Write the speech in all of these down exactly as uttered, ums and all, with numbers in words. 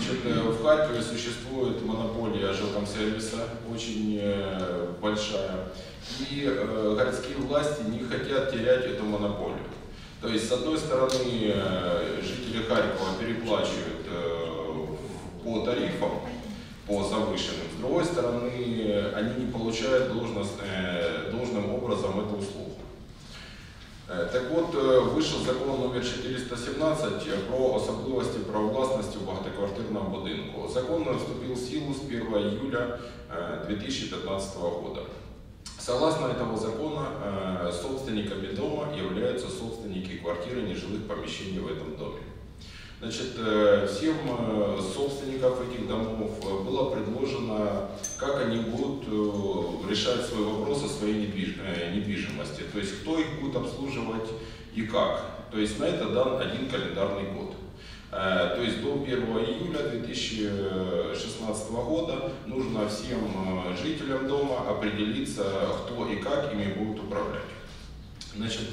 Значит, в Харькове существует монополия жилкомсервиса, очень большая, и городские власти не хотят терять эту монополию. То есть, с одной стороны, жители Харькова переплачивают по тарифам, по завышенным, с другой стороны, они не получают должным образом эту услугу. Так вот, вийшов закон номер чотириста сімнадцять про особливості правовласності у багатоквартирном будинку. Закон вступил в силу с первого июля две тысячи пятнадцатого года. Согласно этого закона, собственниками дома являются собственники квартиры нежилых помещений в этом доме. Значит, всем собственникам этих домов было предложено, как они будут решать свой вопрос о своей недвижимости, то есть кто их будет обслуживать и как. То есть на это дан один календарный год. То есть до первого июля две тысячи шестнадцатого года нужно всем жителям дома определиться, кто и как ими будет управлять. Значит,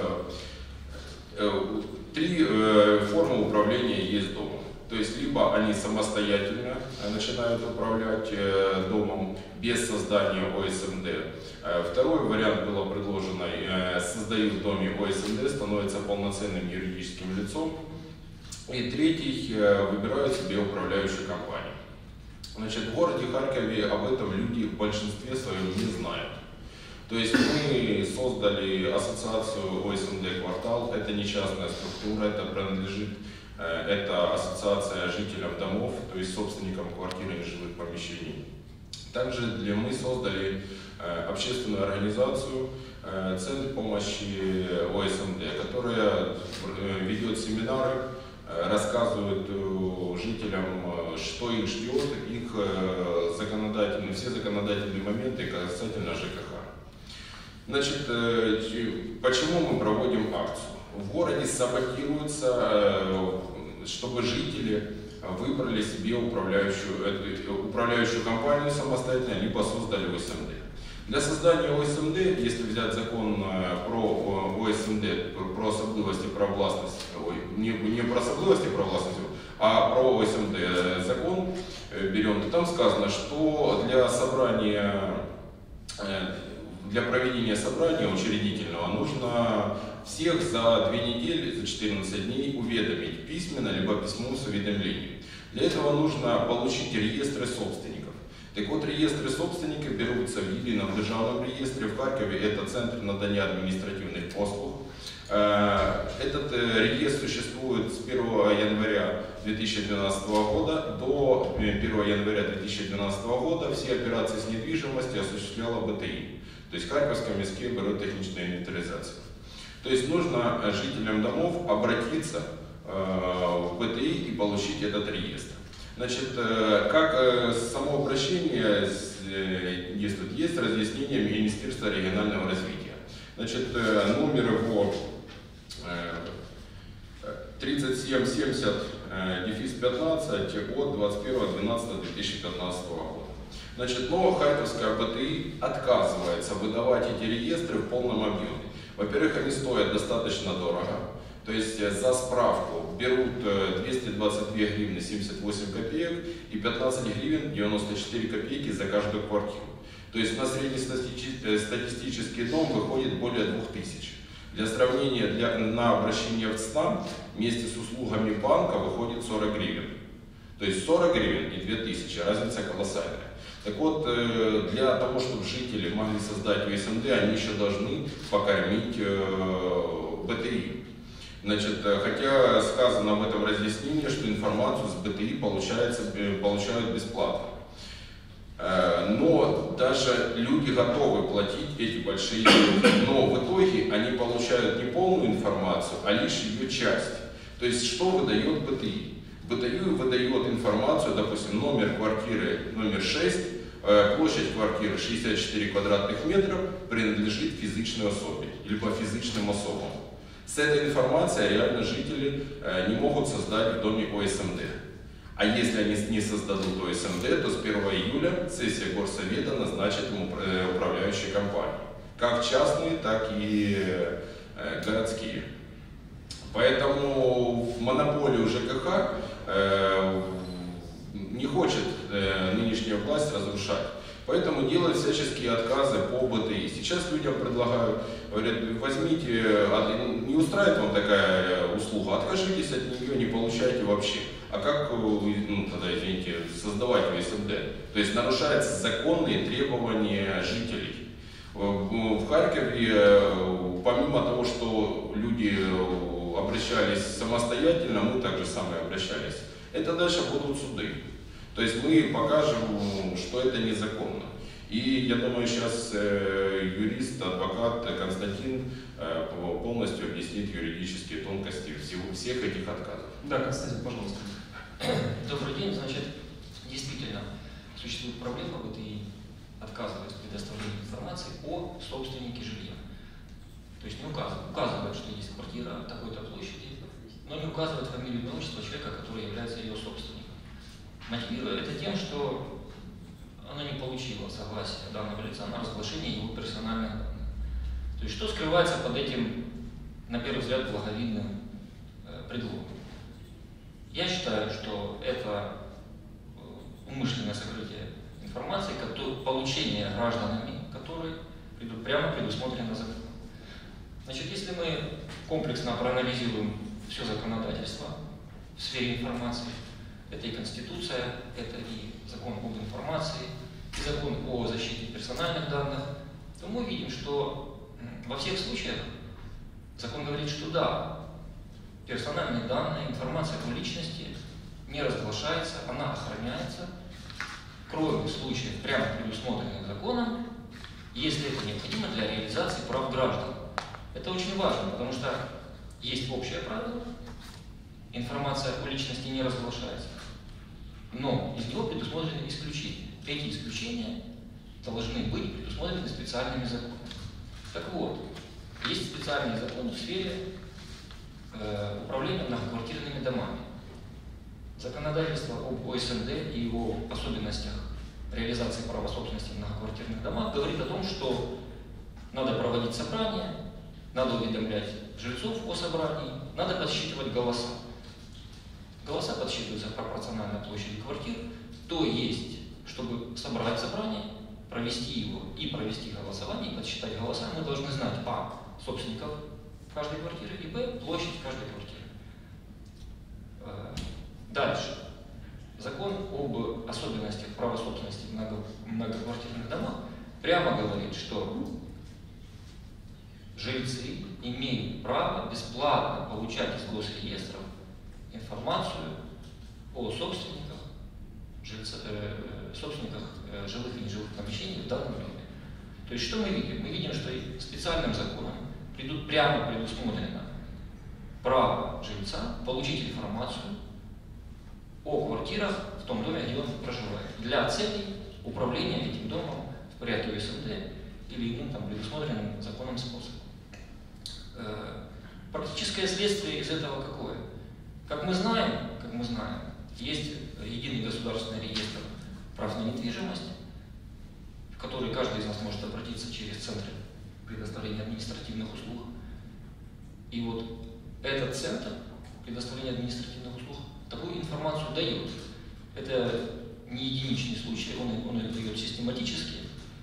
три формы управления есть домом. То есть либо они самостоятельно начинают управлять домом без создания О С М Д. Второй вариант было предложено: создают в доме О С М Д, становятся полноценным юридическим лицом. И третий выбирают себе управляющую компанию. Значит, в городе Харькове об этом люди в большинстве своем не знают. То есть мы создали ассоциацию О С М Д «Квартал». Это не частная структура, это принадлежит, это ассоциация жителям домов, то есть собственникам квартир и нежилых помещений. Также для, мы создали общественную организацию «Центр помощи О С М Д», которая ведет семинары, рассказывает жителям, что их ждет, их законодательные, все законодательные моменты касательно Ж К Х. Значит, почему мы проводим акцию? В городе саботируется, чтобы жители выбрали себе управляющую, управляющую компанию самостоятельно, либо создали О С М Д. Для создания О С М Д, если взять закон про О С М Д, про особливости правовластности, ой, не, не про особливости правовластности, а про О С М Д закон берем, то там сказано, что для собрания, для проведения собрания учредительного нужно всех за две недели, за четырнадцать дней уведомить письменно, либо письмом с уведомлением. Для этого нужно получить реестры собственников. Так вот, реестры собственников берутся в едином державном реестре. В Харькове это Центр надання административных послуг. Этот реестр существует с первого января две тысячи двенадцатого года до первого января две тысячи двенадцатого года. Все операции с недвижимостью осуществляла Б Т И, то есть Харьковское міське бюро технической инвентаризации. То есть нужно жителям домов обратиться в Б Т И и получить этот реестр. Значит, как само обращение действует, есть разъяснение Министерства регионального развития. Значит, номер его тридцать семь семьдесят пятнадцать от двадцать первого двенадцатого две тысячи пятнадцатого года. Значит, но Харьковская Б Т И отказывается выдавать эти реестры в полном объеме. Во-первых, они стоят достаточно дорого. То есть за справку берут двести двадцать две гривны семьдесят восемь копеек и пятнадцать гривен девяносто четыре копейки за каждую квартиру. То есть на среднестатистический дом выходит более двух тысяч. Для сравнения, для, на обращение в Ц Н А вместе с услугами банка выходит сорок гривен. То есть сорок гривен и две тысячи, разница колоссальная. Так вот, для того, чтобы жители могли создать О С М Д, они еще должны покормить Б Т И. Значит, хотя сказано в этом разъяснении, что информацию с Б Т И получается, получают бесплатно. Но даже люди готовы платить эти большие деньги. Но в итоге они получают не полную информацию, а лишь ее часть. То есть, что выдает Б Т И? Б Т И выдает информацию, допустим, номер квартиры номер шесть, площадь квартиры шестьдесят четыре квадратных метра принадлежит физичной особе, либо физичным особам. С этой информацией реально жители не могут создать в доме О С М Д. А если они не создадут О С М Д, то с первого июля сессия горсовета назначит ему управляющие компании. Как частные, так и городские. Поэтому в монополию Ж К Х нарушать. Поэтому делают всяческие отказы по БТИ. Сейчас людям предлагают, говорят, возьмите, не устраивает вам такая услуга, откажитесь от нее, не получайте вообще. А как, ну, тогда, извините, создавать ОСМД? То есть нарушаются законные требования жителей. В Харькове, помимо того, что люди обращались самостоятельно, мы также самые обращались. Это дальше будут суды. То есть мы покажем, что это незаконно. И я думаю, сейчас юрист, адвокат Константин полностью объяснит юридические тонкости всего, всех этих отказов. Да, Константин, пожалуйста. Добрый день. Значит, действительно, существует проблема, БТИ отказывает в предоставлении информации о собственнике жилья. То есть не указывает, указывает, что есть квартира такой-то площади, но не указывает фамилию и отчество человека, который является ее собственником. Мотивируя это тем, что она не получила согласия данного лица на разглашение его персональных данных. То есть что скрывается под этим, на первый взгляд, благовидным э, предлогом? Я считаю, что это умышленное сокрытие информации, получение гражданами, которые прямо предусмотрено законом. Значит, если мы комплексно проанализируем все законодательство в сфере информации, это и Конституция, это и закон об информации, и закон о защите персональных данных, то мы видим, что во всех случаях закон говорит, что да, персональные данные, информация о личности не разглашается, она охраняется, кроме случаев, прямо предусмотренных законом, если это необходимо для реализации прав граждан. Это очень важно, потому что есть общее правило, информация о личности не разглашается, но из него предусмотрены исключения. Эти исключения должны быть предусмотрены специальными законами. Так вот, есть специальные законы в сфере э, управления многоквартирными домами. Законодательство об ОСМД и его особенностях реализации права собственности в многоквартирных домах говорит о том, что надо проводить собрания, надо уведомлять жильцов о собрании, надо подсчитывать голоса. Голоса подсчитываются пропорционально площади квартир, то есть, чтобы собрать собрание, провести его и провести голосование, и подсчитать голоса, мы должны знать а. собственников каждой квартиры и б. площадь каждой квартиры. Дальше. Закон об особенностях права собственности в много, многоквартирных домах прямо говорит, что жильцы имеют право бесплатно получать из госреестров информацию о собственниках, жильца, э, собственниках э, жилых и нежилых помещений в данном доме. То есть что мы видим? Мы видим, что специальным законом придут, прямо предусмотрено право жильца получить информацию о квартирах в том доме, где он проживает, для целей управления этим домом в порядке ОСМД или иным там предусмотренным законом способом. Э, практическое следствие из этого какое? Как мы знаем, как мы знаем, есть единый государственный реестр прав на недвижимость, в который каждый из нас может обратиться через центры предоставления административных услуг. И вот этот центр предоставления административных услуг такую информацию дает. Это не единичный случай, он, он ее дает систематически,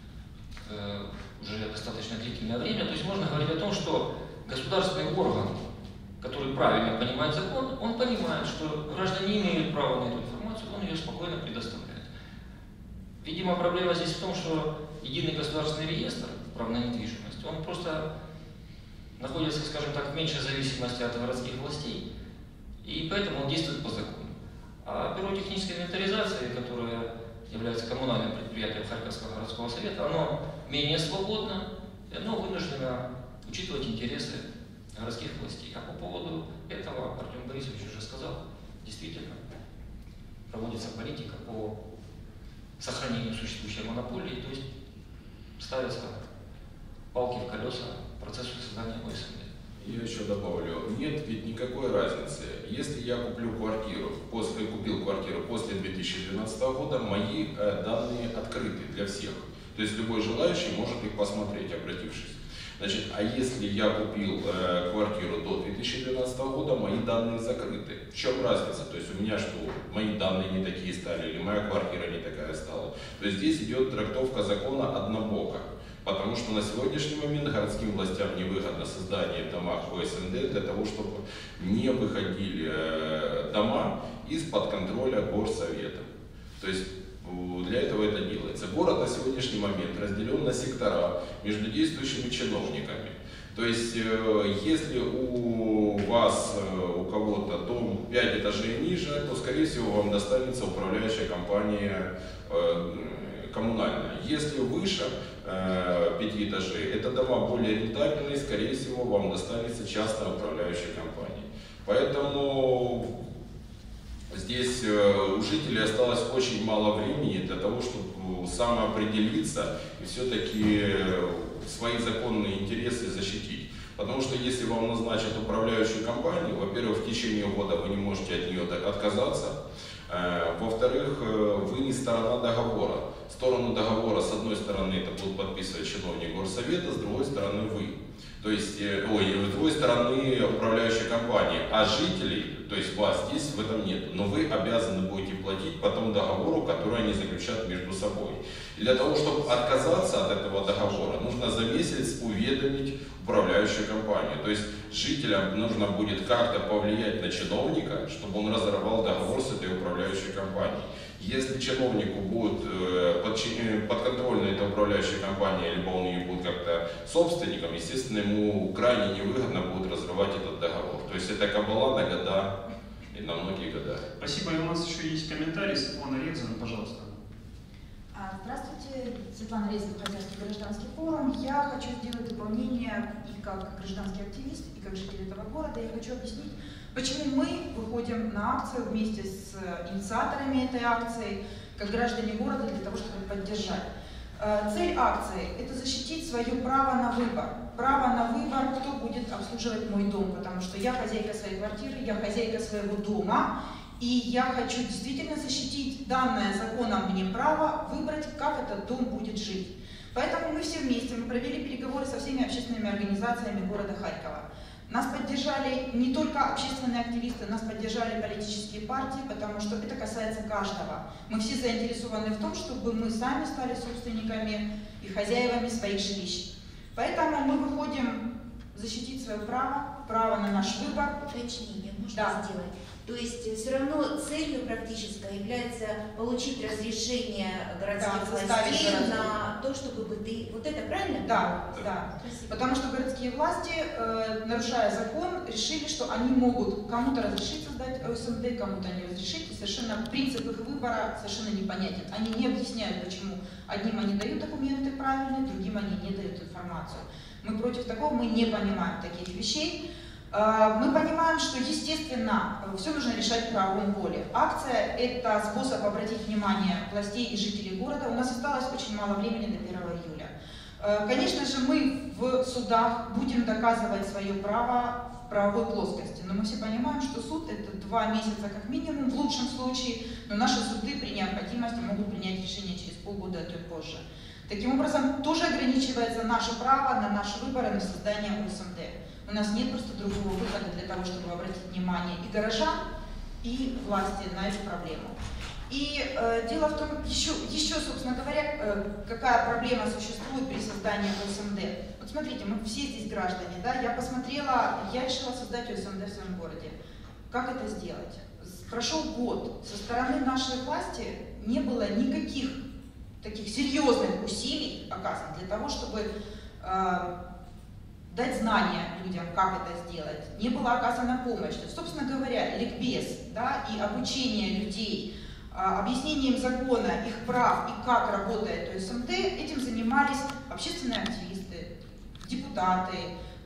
э, уже достаточно длительное время. То есть можно говорить о том, что государственный орган, который правильно понимает закон, он понимает, что граждане имеют право на эту информацию, он ее спокойно предоставляет. Видимо, проблема здесь в том, что единый государственный реестр прав на недвижимость, он просто находится, скажем так, в меньшей зависимости от городских властей, и поэтому он действует по закону. А Бюро технической инвентаризации, которое является коммунальным предприятием Харьковского городского совета, оно менее свободно, и оно вынуждено учитывать интересы городских властей. А по поводу этого Артем Борисович уже сказал, действительно проводится политика по сохранению существующей монополии, то есть ставятся палки в колеса процессу создания ОСМД. Я еще добавлю, нет ведь никакой разницы. Если я куплю квартиру, после, купил квартиру после две тысячи двенадцатого года, мои э, данные открыты для всех. То есть любой желающий может их посмотреть, обратившись. Значит, а если я купил э, квартиру до две тысячи двенадцатого года, мои данные закрыты. В чем разница? То есть у меня что, мои данные не такие стали, или моя квартира не такая стала. То есть здесь идет трактовка закона однобоко. Потому что на сегодняшний момент городским властям невыгодно создание в домах О С М Д для того, чтобы не выходили э, дома из-под контроля горсовета. То есть для этого это делается. Город на сегодняшний момент разделен на сектора между действующими чиновниками. То есть, если у вас, у кого-то дом пять этажей ниже, то, скорее всего, вам достанется управляющая компания коммунальная. Если выше пяти этажей, это дома более рентабельные, скорее всего, вам достанется частная управляющая компания. Поэтому здесь у жителей осталось очень мало времени для того, чтобы самоопределиться и все-таки свои законные интересы защитить. Потому что если вам назначат управляющую компанию, во-первых, в течение года вы не можете от нее отказаться, во-вторых, вы не сторона договора. Сторону договора с одной стороны это будут подписывать чиновник горсовета, с другой стороны вы. То есть, ой, с другой стороны управляющая компания, а жителей, то есть вас здесь в этом нет, но вы обязаны будете платить по тому договору, который они заключат между собой. И для того, чтобы отказаться от этого договора, нужно за месяц уведомить управляющую компанию. То есть жителям нужно будет как-то повлиять на чиновника, чтобы он разорвал договор с этой управляющей компанией. Если чиновнику будет подконтрольна эта управляющая компания, либо он ее будет как-то собственником, естественно, ему крайне невыгодно будет разрывать этот договор. То есть это кабала на года и на многие года. Спасибо. И у нас еще есть комментарий. Светлана Резина, пожалуйста. Здравствуйте, Светлана Резина, Хозяйский гражданский форум. Я хочу сделать дополнение и как гражданский активист, и как житель этого города. Я хочу объяснить, почему мы выходим на акцию вместе с инициаторами этой акции, как граждане города, для того, чтобы поддержать. Цель акции – это защитить свое право на выбор. Право на выбор, кто будет обслуживать мой дом, потому что я хозяйка своей квартиры, я хозяйка своего дома, и я хочу действительно защитить данное законом мне право выбрать, как этот дом будет жить. Поэтому мы все вместе, мы провели переговоры со всеми общественными организациями города Харькова. Нас поддержали не только общественные активисты, нас поддержали политические партии, потому что это касается каждого. Мы все заинтересованы в том, чтобы мы сами стали собственниками и хозяевами своих жилищ. Поэтому мы выходим защитить свое право, право на наш выбор. Уточнение можно да. сделать. То есть все равно целью практической является получить разрешение городских да, властей на то, чтобы быты... Вот это правильно? Да, да. Спасибо. Потому что городские власти, э, нарушая закон, решили, что они могут кому-то разрешить создать О С М Д, кому-то не разрешить. И совершенно принцип их выбора совершенно непонятен. Они не объясняют, почему одним они дают документы правильные, другим они не дают информацию. Мы против такого, мы не понимаем таких вещей. Мы понимаем, что, естественно, все нужно решать в правовом поле. Акция – это способ обратить внимание властей и жителей города. У нас осталось очень мало времени до первого июля. Конечно же, мы в судах будем доказывать свое право в правовой плоскости. Но мы все понимаем, что суд – это два месяца как минимум, в лучшем случае. Но наши суды при необходимости могут принять решение через полгода, а то и позже. Таким образом, тоже ограничивается наше право на наш выбор и на создание О С М Д. У нас нет просто другого выхода для того, чтобы обратить внимание и горожан, и власти на эту проблему. И э, дело в том, еще, еще, собственно говоря, э, какая проблема существует при создании О С М Д. Вот смотрите, мы все здесь граждане, да, я посмотрела, я решила создать О С М Д в своем городе. Как это сделать? Прошел год, со стороны нашей власти не было никаких таких серьезных усилий оказано для того, чтобы э, дать знания людям, как это сделать. Не была оказана помощь. То есть, собственно говоря, ликбез, да, и обучение людей, э, объяснением закона, их прав и как работает О С М Д, этим занимались общественные активисты, депутаты,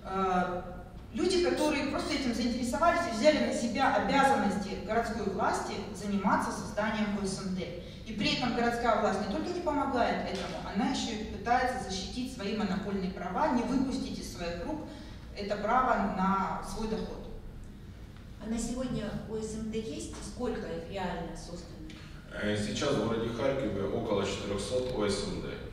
э, люди, которые просто этим заинтересовались и взяли на себя обязанности городской власти заниматься созданием О С М Д. И при этом городская власть не только не помогает этому, она еще и пытается защитить свои монопольные права, не выпустить из своих рук это право на свой доход. А на сегодня О С М Д есть? Сколько их реально создано? Сейчас в городе Харькове около четырёхсот О С М Д.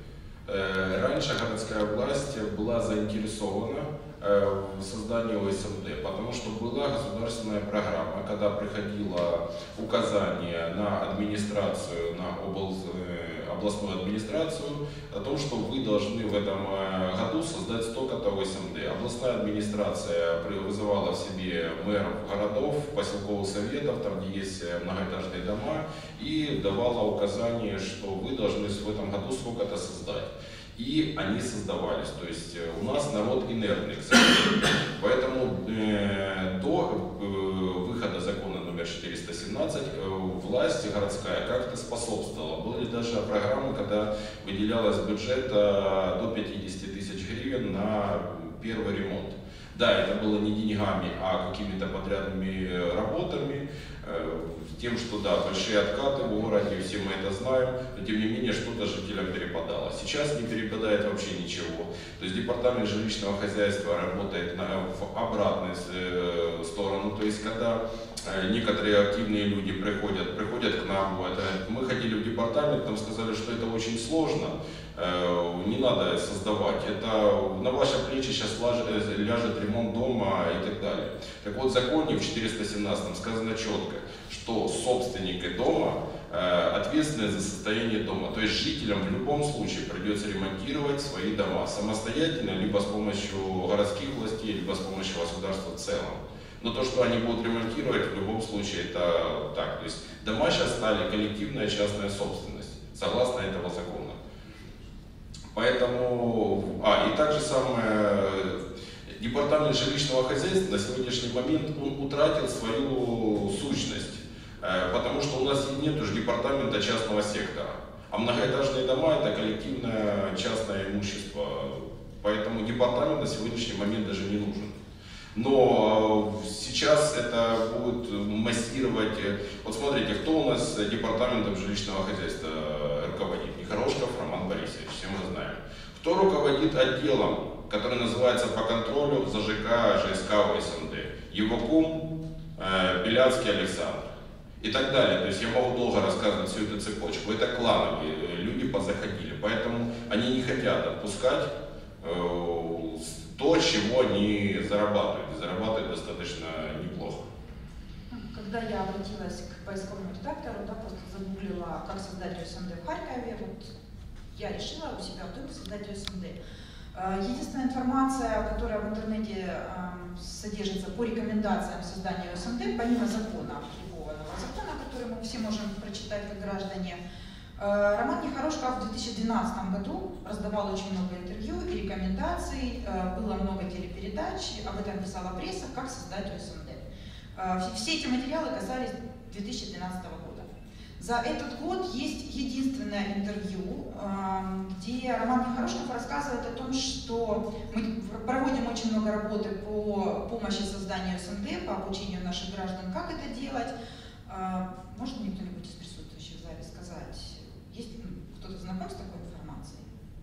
Раньше городская власть была заинтересована в создании О С М Д, потому что была государственная программа, когда приходило указание на администрацию, на область, областную администрацию о том, что вы должны в этом году создать столько-то О С М Д. Областная администрация вызывала в себе мэров городов, поселковых советов, там где есть многоэтажные дома, и давала указание, что вы должны в этом году сколько-то создать. И они создавались. То есть у нас народ инертный, к сожалению. Поэтому э, до э, выхода закона номер четыреста семнадцать э, власть городская как-то способствовала. Были даже программы, когда выделялось бюджета до пятидесяти тысяч гривен на первый ремонт. Да, это было не деньгами, а какими-то подрядными работами, э, тем, что да, большие откаты в городе, все мы это знаем, но тем не менее что-то жителям перепадало. Сейчас не перепадает вообще ничего. То есть департамент жилищного хозяйства работает на, в обратную э, сторону. То есть когда э, некоторые активные люди приходят, приходят к нам, это, мы ходили в департамент, нам сказали, что это очень сложно. Не надо создавать, это на ваши плечи сейчас ляжет ремонт дома и так далее. Так вот, в законе в четыреста семнадцатом сказано четко, что собственники дома ответственны за состояние дома. То есть жителям в любом случае придется ремонтировать свои дома самостоятельно, либо с помощью городских властей, либо с помощью государства в целом. Но то, что они будут ремонтировать, в любом случае это так. То есть дома сейчас стали коллективная частная собственность, согласно этого закона. Поэтому, а, и также самое, департамент жилищного хозяйства на сегодняшний момент он утратил свою сущность, потому что у нас нет уже департамента частного сектора, а многоэтажные дома это коллективное частное имущество, поэтому департамент на сегодняшний момент даже не нужен. Но сейчас это будет массировать. Вот смотрите, кто у нас департаментом жилищного хозяйства руководит? Нехорошков Роман Борисович, все мы знаем. Кто руководит отделом, который называется по контролю за Ж К, Ж С К, О С М Д? Его кум э, Беляцкий Александр и так далее. То есть я могу долго рассказывать всю эту цепочку. Это клановые люди позаходили, поэтому они не хотят отпускать э, то, чего они зарабатывают, и зарабатывают достаточно неплохо. Когда я обратилась к поисковому редактору, да, просто загуглила, как создать О С М Д в Харькове, вот я решила у себя в доме создать О С М Д. Единственная информация, которая в интернете содержится по рекомендациям создания О С М Д, помимо закона, апробованного закона, который мы все можем прочитать как граждане, Роман Нехорошков в две тысячи двенадцатом году раздавал очень много интервью и рекомендаций, было много телепередач, об этом писала пресса, как создать О С М Д. Все эти материалы касались две тысячи двенадцатого года. За этот год есть единственное интервью, где Роман Нехорошков рассказывает о том, что мы проводим очень много работы по помощи созданию О С М Д, по обучению наших граждан, как это делать. Может мне кто-нибудь из присутствующих в зале сказать, есть кто-то знаком с такой информацией?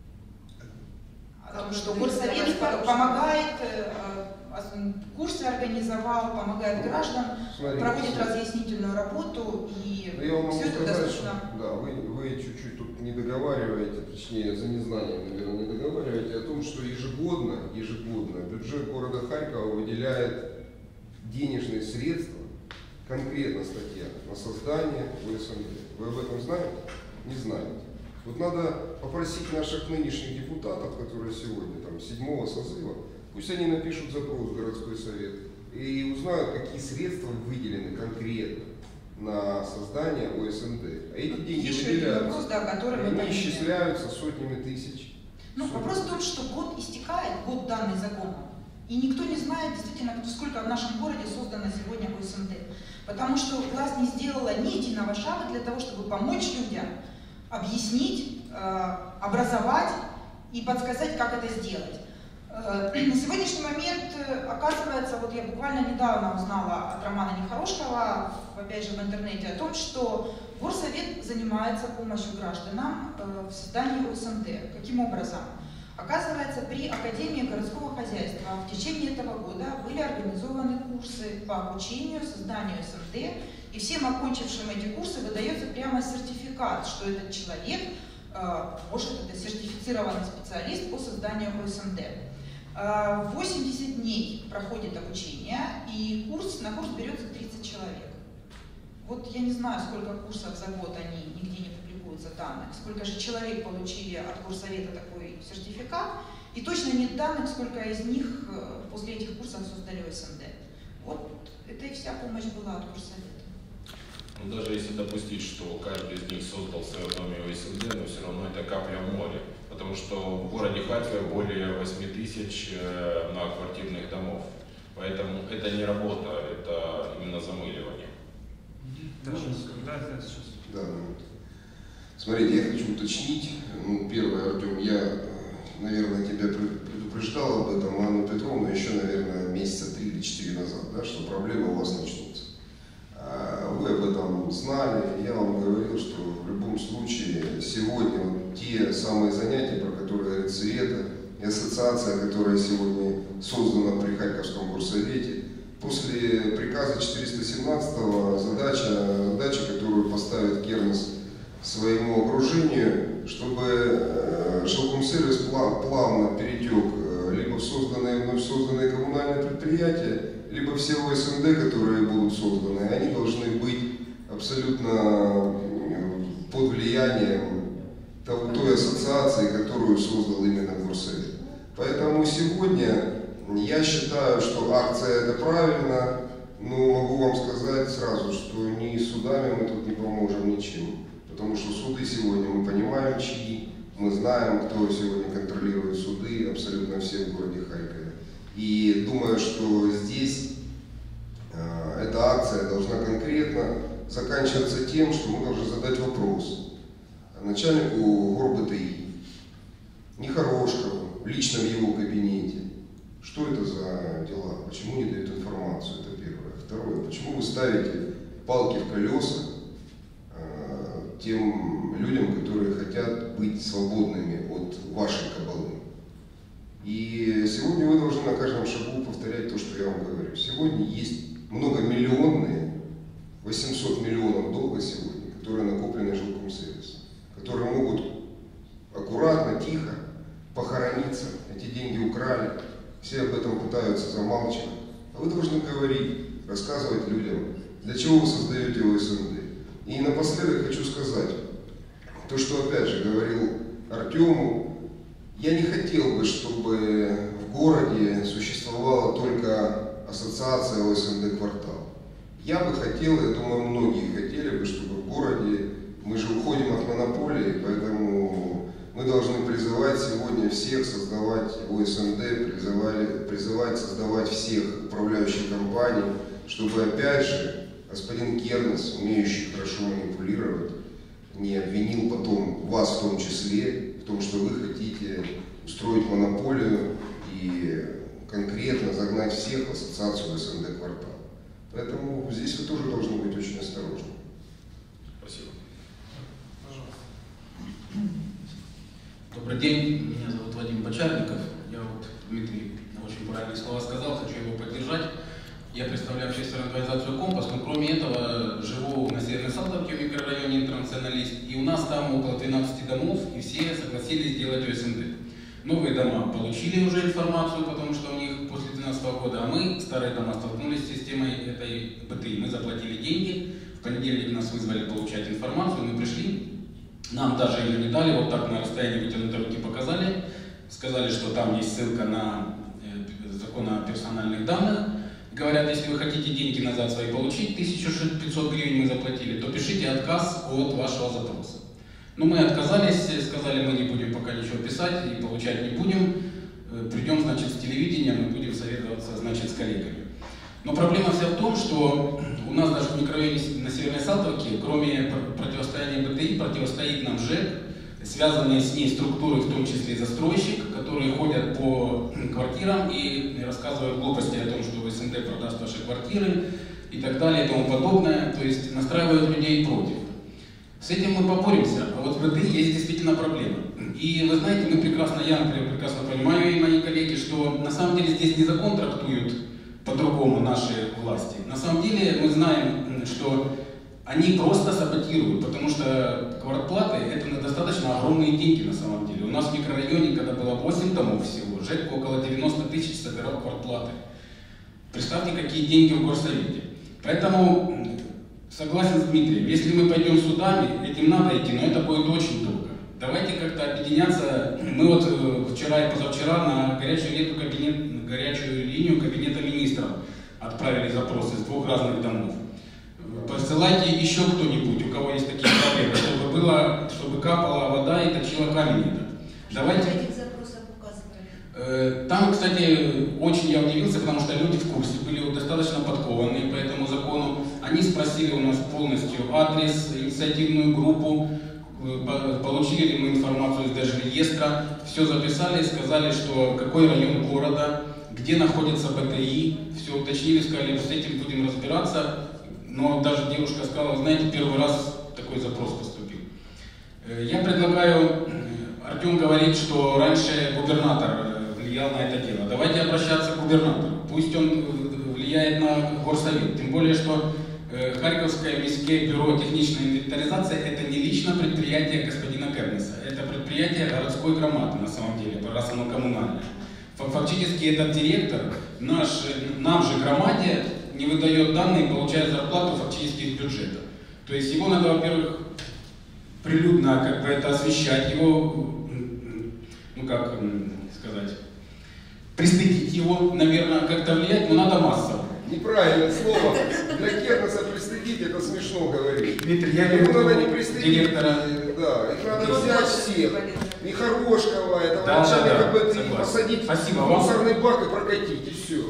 О том, что горсовет помогает, курсы организовал, помогает гражданам, смотрите, проводит разъяснительную работу и я все это сказать, доступно. Что, да, вы, вы чуть-чуть тут не договариваете, точнее за незнанием, наверное, не договариваете о том, что ежегодно, ежегодно бюджет города Харькова выделяет денежные средства, конкретно статья, на создание О С М Д. Вы об этом знаете? Не знаете. Вот надо попросить наших нынешних депутатов, которые сегодня, там, седьмого созыва, пусть они напишут запрос в городской совет и узнают, какие средства выделены конкретно на создание О С М Д. А эти деньги выделяются, вопрос, да, они исчисляются сотнями тысяч. Ну, вопрос в том, что год истекает, год данный законом, и никто не знает действительно, сколько в нашем городе создано сегодня О С М Д. Потому что власть не сделала ни единого шага для того, чтобы помочь людям, объяснить, образовать и подсказать, как это сделать. На сегодняшний момент, оказывается, вот я буквально недавно узнала от Романа Нехорошкова, опять же в интернете, о том, что горсовет занимается помощью гражданам в создании О С М Д. Каким образом? Оказывается, при Академии городского хозяйства в течение этого года были организованы курсы по обучению созданию О С М Д, и всем окончившим эти курсы выдается прямо сертификат, что этот человек может, это сертифицированный специалист по созданию о эс эм дэ. восемьдесят дней проходит обучение, и курс, на курс берется тридцать человек. Вот я не знаю, сколько курсов за год они нигде не публикуются данных, сколько же человек получили от Горсовета такой сертификат, и точно нет данных, сколько из них после этих курсов создали о эс эм дэ. Вот это и вся помощь была от Горсовета. Ну, даже если допустить, что каждый из них создал в своем доме о эс эм дэ, но все равно это капля в море. Потому что в городе Харькове более восьми тысяч многоквартирных домов. Поэтому это не работа, это именно замыливание. Даже когда это сейчас? Да, ну, смотрите, я хочу уточнить. Ну, первое, Артем, я, наверное, тебя предупреждал об этом, а Анну Петровну еще, наверное, месяца три или четыре назад, да, что проблемы у вас начнутся. Вы об этом знали, я вам говорил, что в любом случае сегодня вот те самые занятия, про которые говорит Света, и ассоциация, которая сегодня создана при Харьковском горсовете, после приказа четыреста семнадцатого задача, задача, которую поставит Кернес своему окружению, чтобы Жилкомсервис плавно перетек либо в созданные, вновь созданные коммунальные предприятия, либо все о эс эм дэ, которые будут созданы, они должны быть абсолютно под влиянием той ассоциации, которую создал именно Горсовет. Поэтому сегодня я считаю, что акция это правильно, но могу вам сказать сразу, что ни судами мы тут не поможем ничем. Потому что суды сегодня мы понимаем, чьи, мы знаем, кто сегодня контролирует суды, абсолютно все в городе Харькове. И думаю, что здесь э, эта акция должна конкретно заканчиваться тем, что мы должны задать вопрос начальнику ГорБТИ, Нехорошкову, лично в его кабинете. Что это за дела? Почему не дают информацию? Это первое. Второе. Почему вы ставите палки в колеса э, тем людям, которые хотят быть свободными от вашей кабалы? И сегодня вы должны на каждом шагу повторять то, что я вам говорю. Сегодня есть многомиллионные, восемьсот миллионов долга сегодня, которые накоплены Жилкомсервисом, которые могут аккуратно, тихо похорониться. Эти деньги украли, все об этом пытаются замалчивать. А вы должны говорить, рассказывать людям, для чего вы создаете о эс эм дэ. И напоследок хочу сказать, то, что опять же говорил Артему, я не хотел бы, чтобы в городе существовала только ассоциация о эс эм дэ «Квартал». Я бы хотел, я думаю, многие хотели бы, чтобы в городе, мы же уходим от монополии, поэтому мы должны призывать сегодня всех создавать о эс эм дэ, призывали, призывать создавать всех управляющих компаний, чтобы опять же господин Кернес, умеющий хорошо манипулировать, не обвинил потом вас в том числе, в том, что вы хотите устроить монополию и конкретно загнать всех в ассоциацию эс эм дэ «Квартал». Поэтому здесь вы тоже должны быть очень осторожны. Спасибо. Добрый день, меня зовут Вадим Бочарников. Я вот, Дмитрий очень правильные слова сказал, хочу его поддержать. Я представляю общественную организацию «Компас», но кроме этого живу на Северной Салтовке в микрорайоне «Интернационалист», и у нас там около двенадцати домов, и все согласились сделать о эс эм дэ. Новые дома получили уже информацию, потому что у них после две тысячи двенадцатого года, а мы, старые дома, столкнулись с системой этой бэ тэ и. Мы заплатили деньги, в понедельник нас вызвали получать информацию, мы пришли, нам даже ее не дали, вот так на расстоянии вытянутой руки показали, сказали, что там есть ссылка на закон о персональных данных. Говорят, если вы хотите деньги назад свои получить, тысячу пятьсот гривен мы заплатили, то пишите отказ от вашего запроса. Но мы отказались, сказали, мы не будем пока ничего писать и получать не будем. Придем, значит, с телевидением и будем советоваться, значит, с коллегами. Но проблема вся в том, что у нас даже в микрорайоне на Северной Салтовке, кроме противостояния бэ тэ и, противостоит нам ЖЭК, связанные с ней структуры, в том числе и застройщик, которые ходят по квартирам и рассказывают глупости о том, что в эс эм дэ продаст ваши квартиры и так далее и тому подобное, то есть настраивают людей против. С этим мы поборемся, а вот в бэ тэ и есть действительно проблема. И вы знаете, мы прекрасно, я, например, прекрасно понимаю, и мои коллеги, что на самом деле здесь не закон трактуют по-другому наши власти. На самом деле мы знаем, что они просто саботируют, потому что касается квартплаты, это достаточно огромные деньги на самом деле. У нас в микрорайоне, когда было восемь домов всего, ЖЭК около девяноста тысяч собирал квартплаты. Представьте, какие деньги в горсовете. Поэтому согласен с Дмитрием, если мы пойдем судами, этим надо идти, но это будет очень долго. Давайте как-то объединяться. Мы вот вчера и позавчера на горячую, лету кабинет, на горячую линию кабинета министров отправили запросы с двух разных домов. Посылайте еще кто-нибудь, у кого есть такие проблемы, чтобы было, чтобы капала вода и точила камень этот. Давайте. Этих запросов указывали. Там, кстати, очень я удивился, потому что люди в курсе были достаточно подкованные по этому закону. Они спросили у нас полностью адрес, инициативную группу, получили ли мы информацию из Держреестра, все записали, сказали, что какой район города, где находится БТИ, все уточнили, сказали, с этим будем разбираться. Но даже девушка сказала, знаете, первый раз такой запрос поступил. Я предлагаю, Артем говорит, что раньше губернатор влиял на это дело. Давайте обращаться к губернатору. Пусть он влияет на горсовет. Тем более, что Харьковское міське бюро технической инвентаризации – это не лично предприятие господина Кернеса. Это предприятие городской громады, на самом деле, раз оно коммунальное. Фактически этот директор наш, нам же громаде не выдает данные и получает зарплату фактически из бюджета. То есть его надо, во-первых, прилюдно как бы это освещать, его, ну как сказать, пристыдить его, наверное, как-то влиять, но надо массово. Неправильное слово. Для Кернеса пристыдить это смешно говорить. Дмитрий, я Его говорю, надо не пристыдить. директора. Да, их надо взять всех. Михорошкова, этого Да, начальника да, да, БТИ, согласен. посадить Спасибо в вам. мусорный бак и прокатить, и все.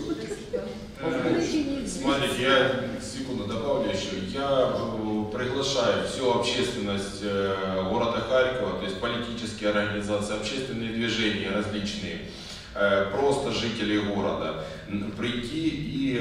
Смотрите, я секунду добавлю еще. Я приглашаю всю общественность города Харькова, то есть политические организации, общественные движения различные, просто жителей города, прийти и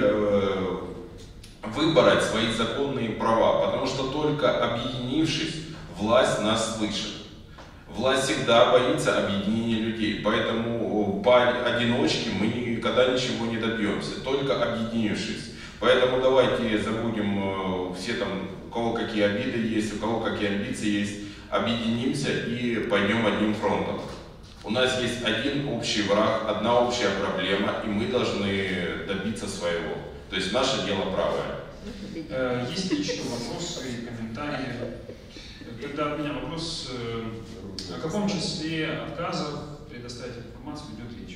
выбороть свои законные права, потому что только объединившись, власть нас слышит. Власть всегда боится объединения людей, поэтому поодиночке мы никогда ничего не добьемся, только объединившись. Поэтому давайте забудем все там, у кого какие обиды есть, у кого какие амбиции есть, объединимся и пойдем одним фронтом. У нас есть один общий враг, одна общая проблема, и мы должны добиться своего. То есть наше дело правое. Есть ли еще вопросы, комментарии? Тогда у меня вопрос, о каком числе отказов предоставить информацию идет речь?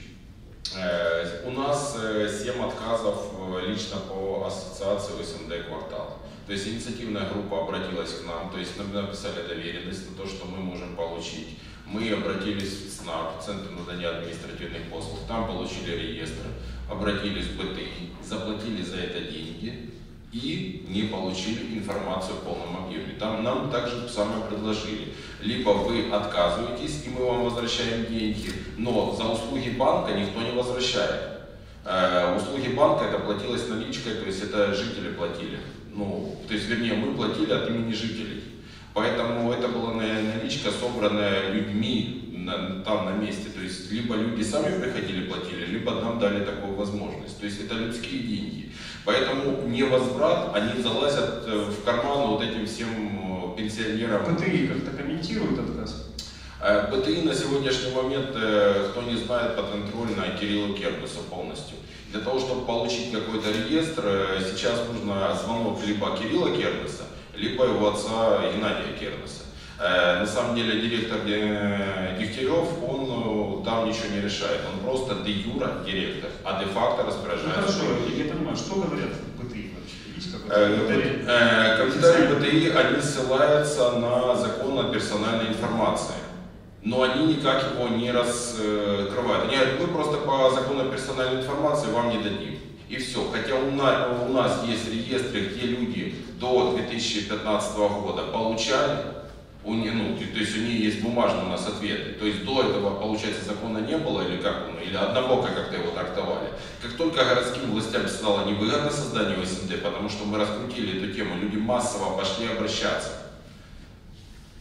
У нас семь отказов лично по ассоциации ОСМД «Квартал». То есть инициативная группа обратилась к нам, то есть нам написали доверенность на то, что мы можем получить. Мы обратились в ЦНАП, Центр надания административных послуг, там получили реестр, обратились в БТИ, заплатили за это деньги и не получили информацию в полном объеме. Там нам также самое предложили. Либо вы отказываетесь, и мы вам возвращаем деньги, но за услуги банка никто не возвращает. Э, услуги банка это платилось наличкой, то есть это жители платили. Ну, то есть, вернее, мы платили от имени жителей. Поэтому это была наличка, собранная людьми на, там на месте. То есть, либо люди сами приходили, платили, либо нам дали такую возможность. То есть, это людские деньги. Поэтому невозврат, они залазят в карман вот этим всем пенсионерам. БТИ как-то комментирует отказ? БТИ на сегодняшний момент, кто не знает, подконтрольно Кириллу Кернесу полностью. Для того, чтобы получить какой-то реестр, сейчас нужно звонок либо Кирилла Кернеса, либо его отца Геннадия Кернеса. На самом деле директор Дегтярев, он там ничего не решает, он просто де юра директор, а де-факто распоряжается. Ну, хорошо, я понимаю, что говорят в БТИ вообще? Есть какой-то комментарий? Комментарии БТИ, они ссылаются на закон о персональной информации. Но они никак его не раскрывают. Они говорят, мы просто по закону персональной информации вам не дадим. И все. Хотя у нас, у нас есть реестры, где люди до две тысячи пятнадцатого года получали, у них, ну, то есть у них есть бумажные у нас ответы. То есть до этого, получается, закона не было, или как, ну, или однобоко как-то его трактовали. Как только городским властям стало невыгодно создание ОСМД, потому что мы раскрутили эту тему, люди массово пошли обращаться.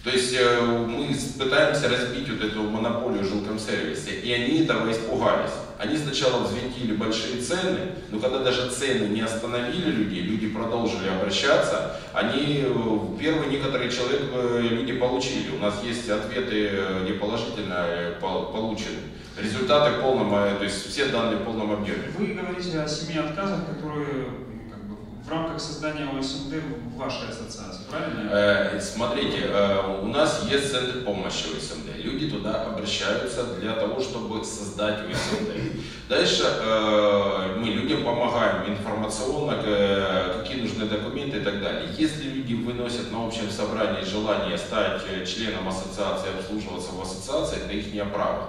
То есть э, мы пытаемся разбить вот эту монополию в жилком сервисе, и они этого испугались. Они сначала взвинтили большие цены, но когда даже цены не остановили людей, люди продолжили обращаться, они, первый некоторый человек люди получили. У нас есть ответы неположительно получены. Результаты в полном, то есть все данные в полном объеме. Вы говорите о семи отказах, которые как бы, в рамках создания ОСМД в вашей ассоциации, правильно? Э, смотрите, э, у нас есть центр помощи ОСМД. Люди туда обращаются для того, чтобы создать ОСМД. Дальше э, мы людям помогаем информационно, э, какие нужны документы и так далее. Если люди выносят на общем собрании желание стать членом ассоциации, обслуживаться в ассоциации, это их право.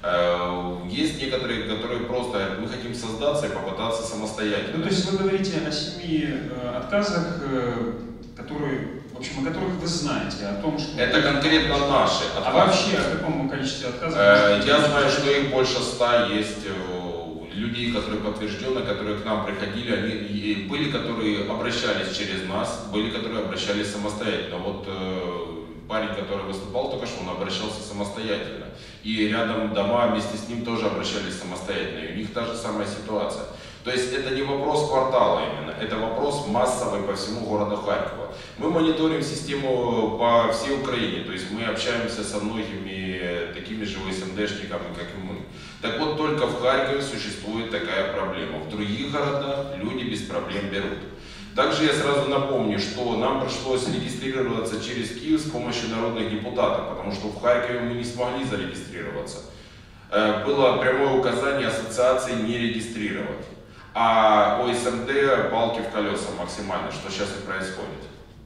Есть некоторые, которые просто мы хотим создаться и попытаться самостоятельно. Ну, то есть вы говорите о семи э, отказах, э, которые, в общем, о которых вы знаете, о том, что... Это конкретно наши отказы. А вообще о каком количестве отказов? Э, я знаю, что их больше ста есть э, людей, которые подтверждены, которые к нам приходили, они и были, которые обращались через нас, были, которые обращались самостоятельно. Вот э, парень, который выступал только что, он обращался самостоятельно. И рядом дома вместе с ним тоже обращались самостоятельно. И у них та же самая ситуация. То есть это не вопрос квартала именно, это вопрос массовый по всему городу Харькова. Мы мониторим систему по всей Украине, то есть мы общаемся со многими такими же ОСМДшниками, как и мы. Так вот, только в Харькове существует такая проблема. В других городах люди без проблем берут. Также я сразу напомню, что нам пришлось регистрироваться через Киев с помощью народных депутатов, потому что в Харькове мы не смогли зарегистрироваться. Было прямое указание ассоциации не регистрировать. А ОСМД палки в колеса максимально, что сейчас и происходит.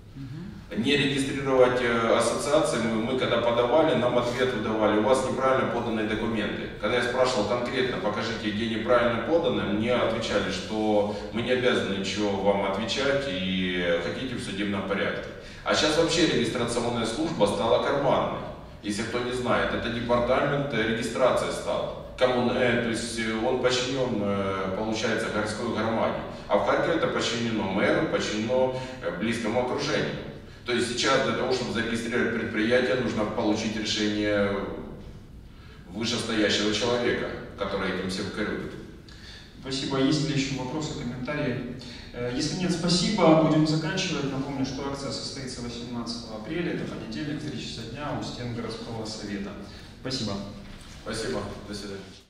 Не регистрировать ассоциации, мы, мы когда подавали, нам ответ выдавали, у вас неправильно поданные документы. Когда я спрашивал конкретно, покажите, где неправильно поданы, мне отвечали, что мы не обязаны ничего вам отвечать и хотите в судебном порядке. А сейчас вообще регистрационная служба стала карманной. Если кто не знает, это департамент регистрации стал. Коммун, э, то есть он подчинен, э, получается, городской громаде. А в Харькове это подчинено мэру, подчинено э, близкому окружению. То есть сейчас для того, чтобы зарегистрировать предприятие, нужно получить решение вышестоящего человека, который этим всем курирует. Спасибо. Есть ли еще вопросы, комментарии? Если нет, спасибо. Будем заканчивать. Напомню, что акция состоится восемнадцатого апреля. Это понедельник, в три часа дня у стен городского совета. Спасибо. Спасибо. До свидания.